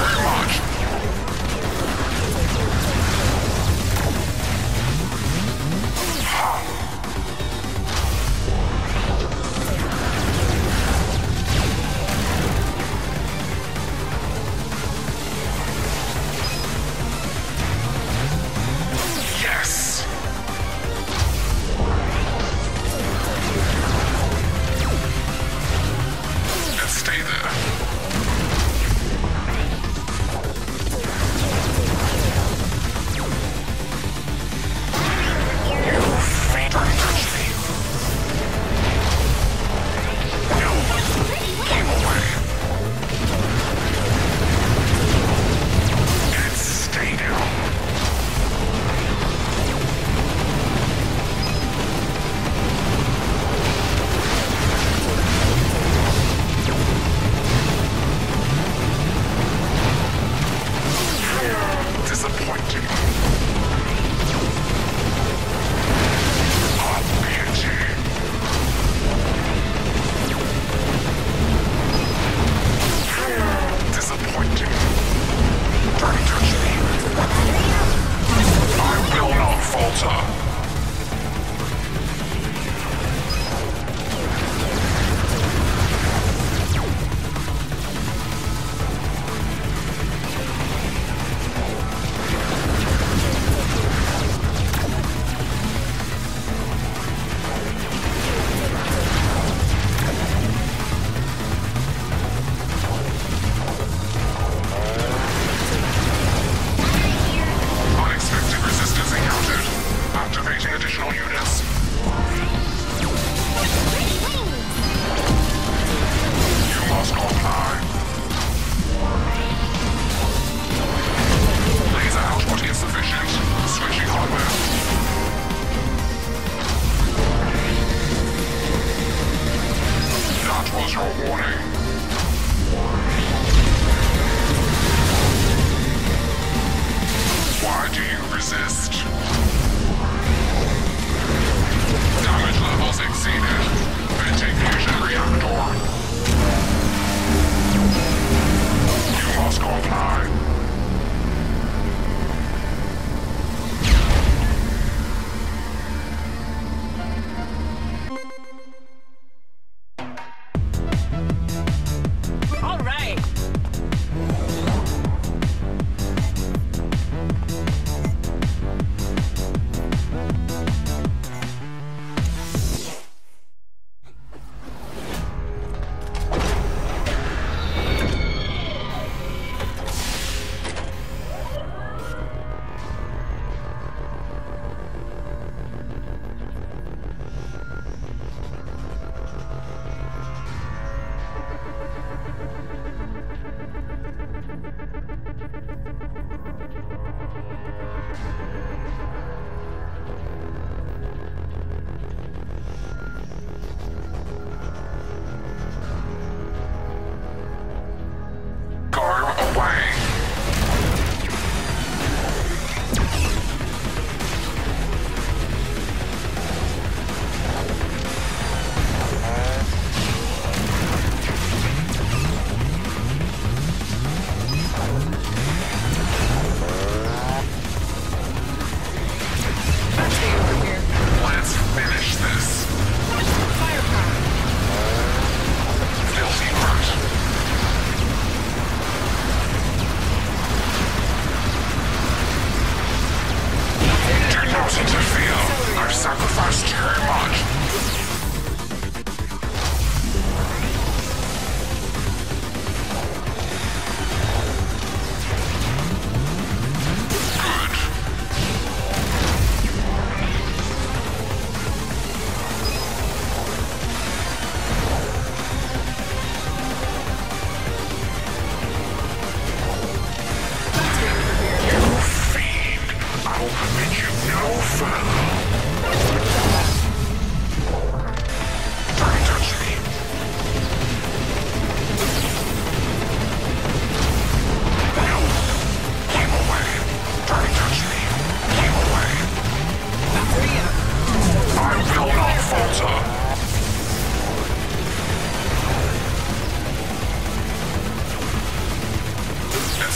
very much. Yes. And stay there.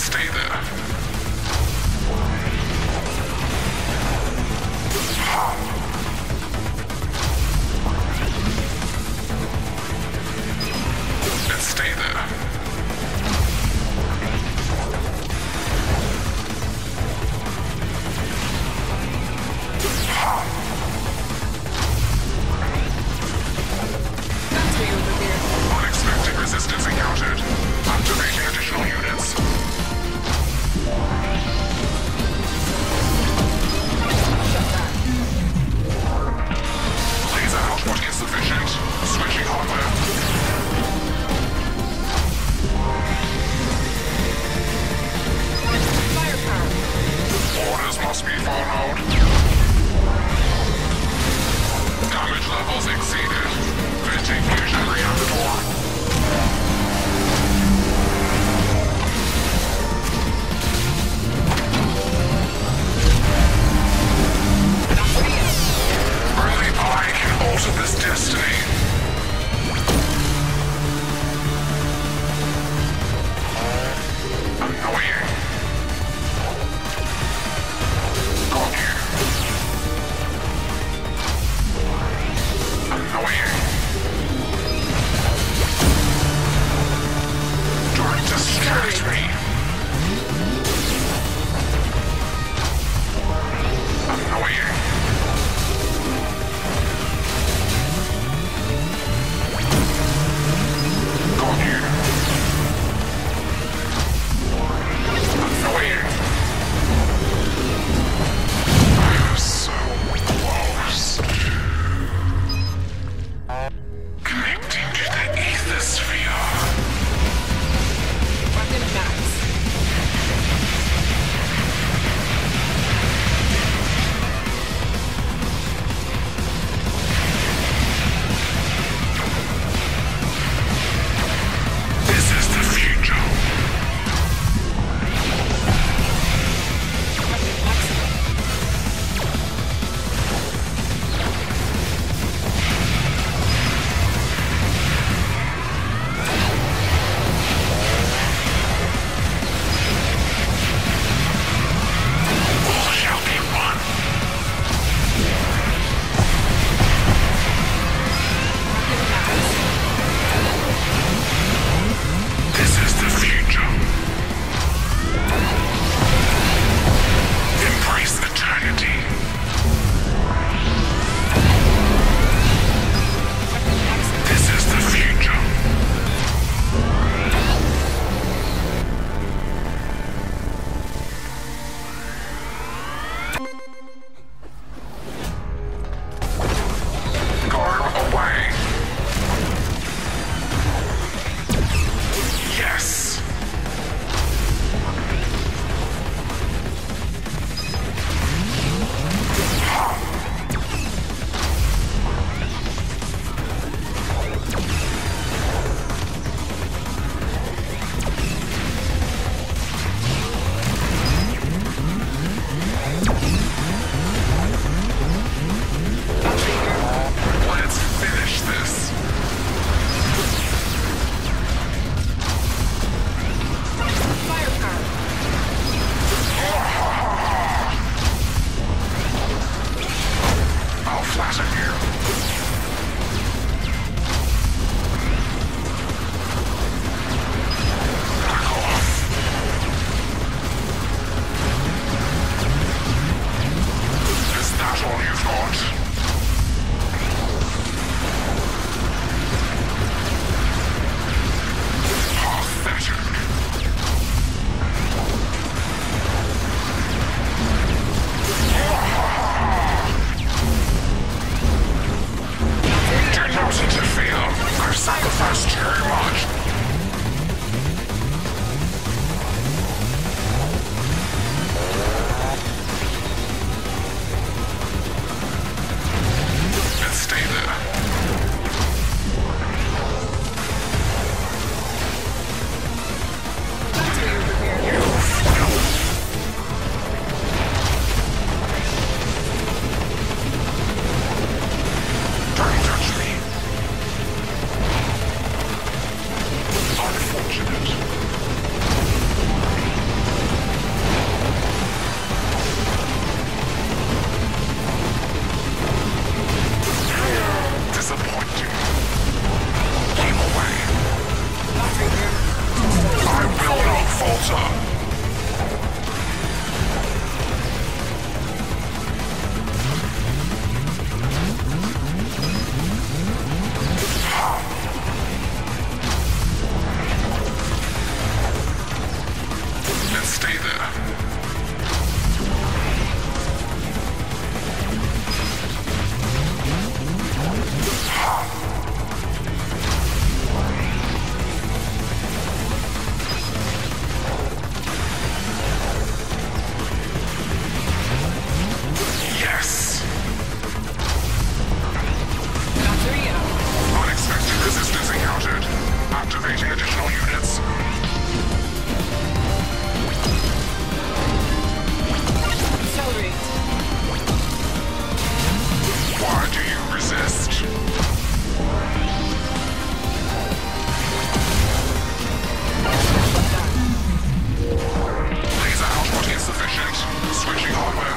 stay there. Let's stay there. That's way over here. Unexpected resistance encountered. Activating additional units. stay there. Yes! Unexpected resistance encountered. Activating additional units. Accelerate. Why do you resist? Laser output insufficient. Switching hardware.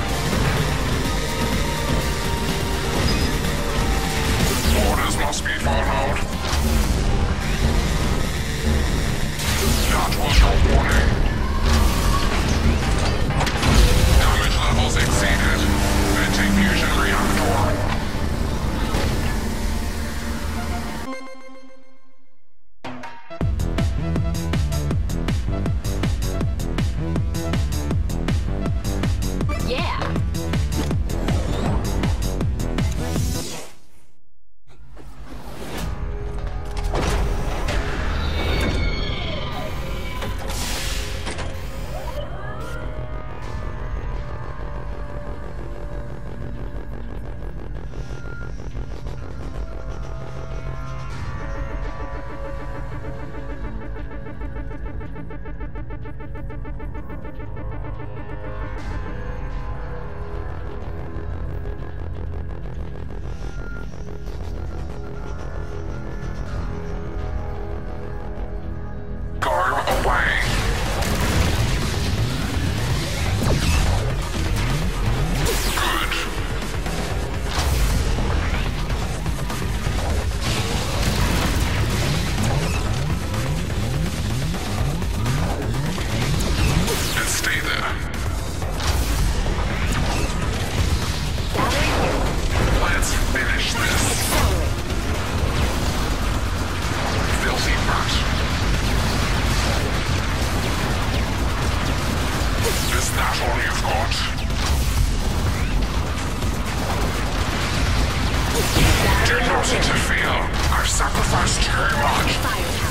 Orders must be followed. That was your warning. Damage levels exceeded. Venting fusion reactor. Yeah. Go away. Good. And stay there. Let's finish this. Filthy rat. Is that all you've got? Do not interfere. I've sacrificed too much.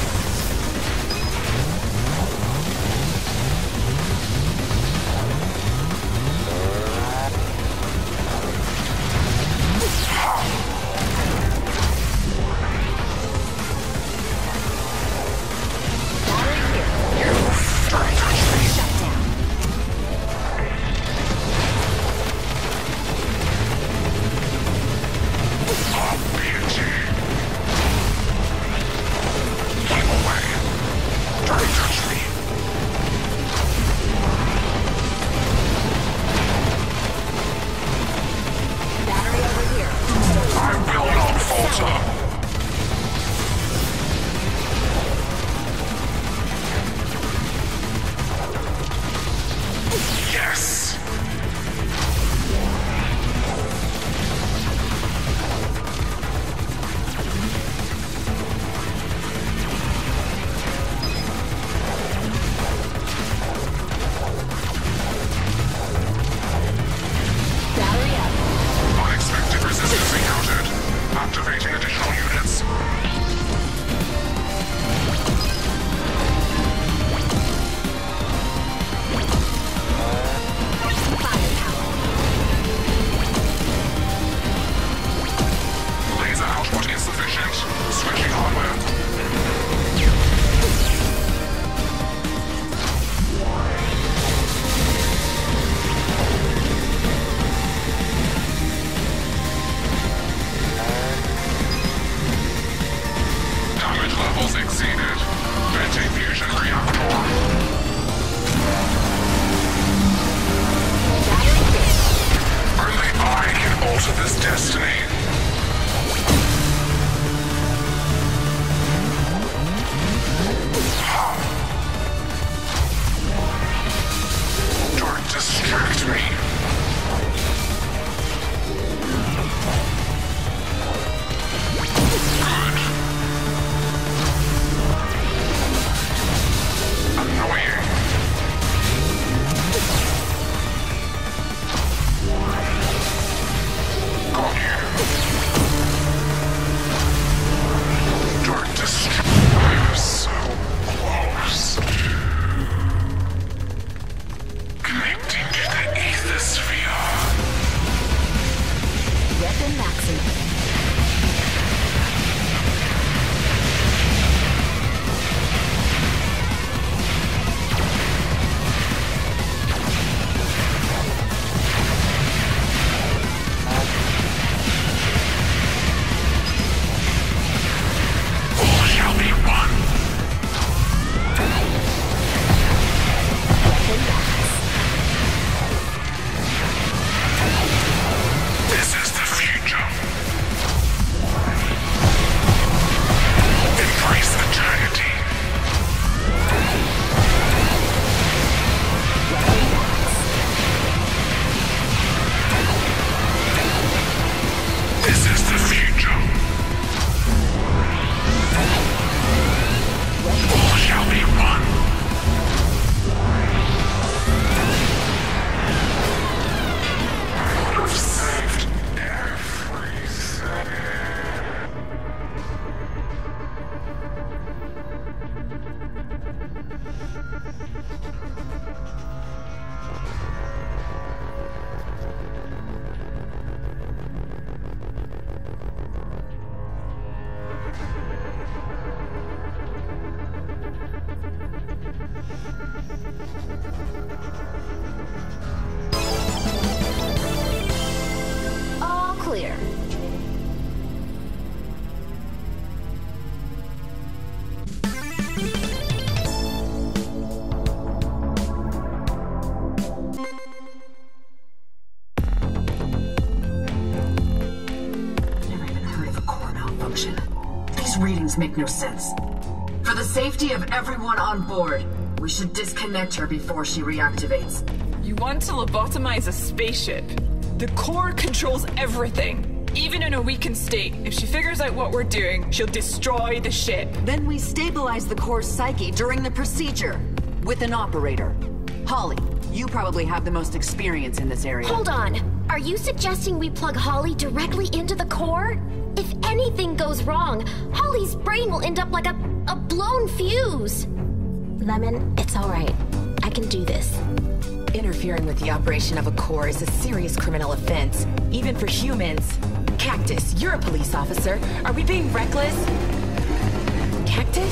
This makes no sense. For the safety of everyone on board, we should disconnect her before she reactivates. You want to lobotomize a spaceship? The core controls everything. Even in a weakened state, if she figures out what we're doing, she'll destroy the ship. Then we stabilize the core's psyche during the procedure with an operator. Holly, you probably have the most experience in this area. Hold on. Are you suggesting we plug Holly directly into the core? If anything goes wrong, Holly's brain will end up like a blown fuse. Lemon, it's all right. I can do this. Interfering with the operation of a core is a serious criminal offense, even for humans. Cactus, you're a police officer. Are we being reckless? Cactus?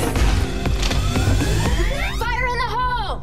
Fire in the hole!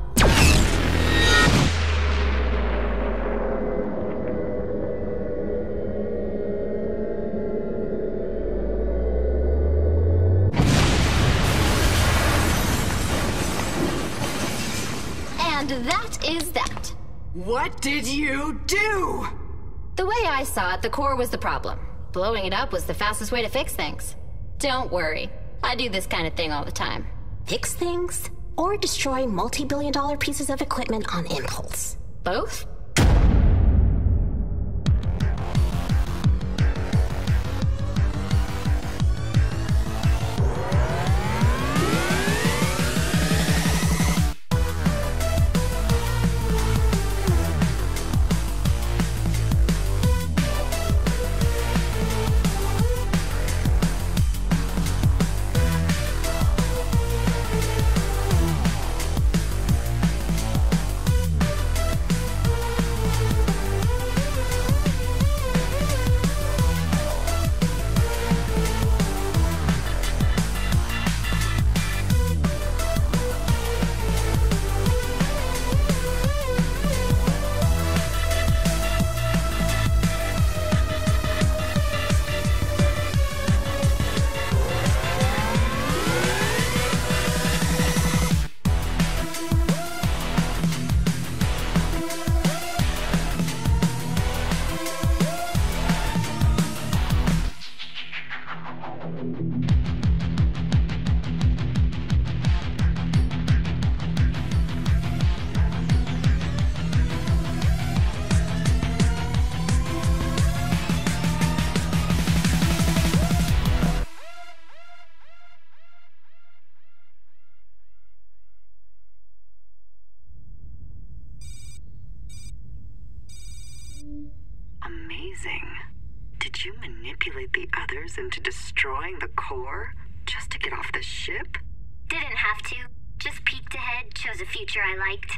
And that is that. What did you do? The way I saw it, the core was the problem. Blowing it up was the fastest way to fix things. Don't worry. I do this kind of thing all the time. Fix things? Or destroy multi-billion-dollar pieces of equipment on impulse? Both? Amazing. Did you manipulate the others into destroying the core just to get off the ship? Didn't have to. Just peeked ahead, chose a future I liked.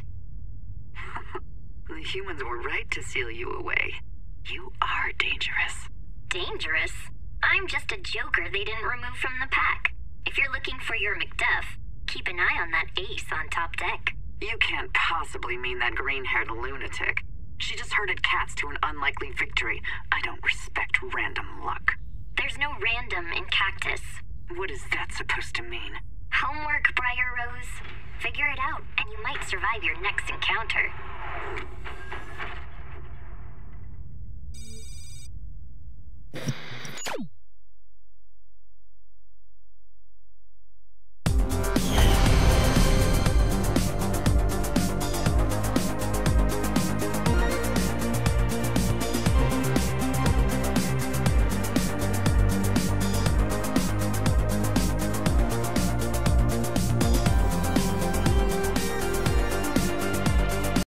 The humans were right to seal you away. You are dangerous. Dangerous? I'm just a joker they didn't remove from the pack. If you're looking for your McDuff, keep an eye on that ace on top deck. You can't possibly mean that green-haired lunatic. She just herded cats to an unlikely victory. I don't respect random luck. There's no random in Cactus. What is that supposed to mean? Homework, Briar Rose. Figure it out, and you might survive your next encounter.